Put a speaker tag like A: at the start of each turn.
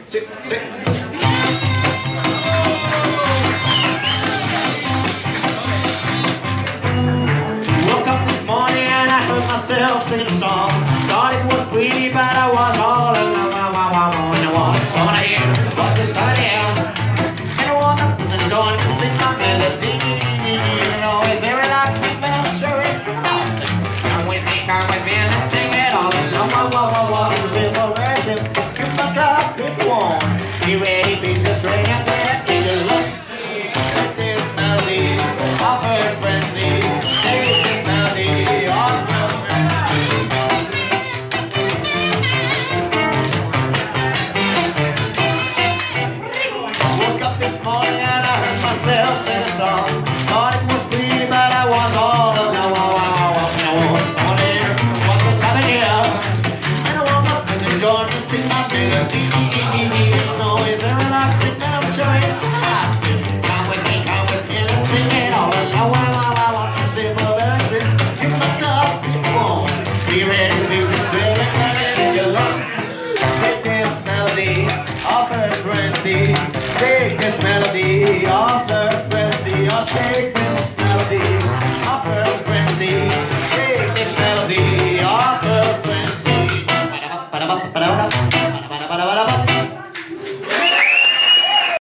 A: 2, 3. Woke up this morning and I heard myself singing a song. Thought it was pretty, but I was all alone. I wanted someone to hear what this somebody else. And I woke up and enjoying to sing my melody. Always a relaxing, but I'm sure it's exhausting. Come with me, let's sing it all along. Simple version, you fuck up if you want. Be ready, be just ready, I'm gonna take a look. Take this melody off her frenzy. Take this melody off her frenzy. Woke up this morning and I heard myself sing a song. Thought it was pretty, but I was all alone. I want someone to hear what was happening here. And I woke up and enjoyed to sing my melody. Always a relaxing, but I'm sure it's lasting. Come with me, let's sing it all along. Simple version, you fuck up if you want. Be ready, be ready, ready, you're lost. Take this melody off her frenzy. Take this melody off her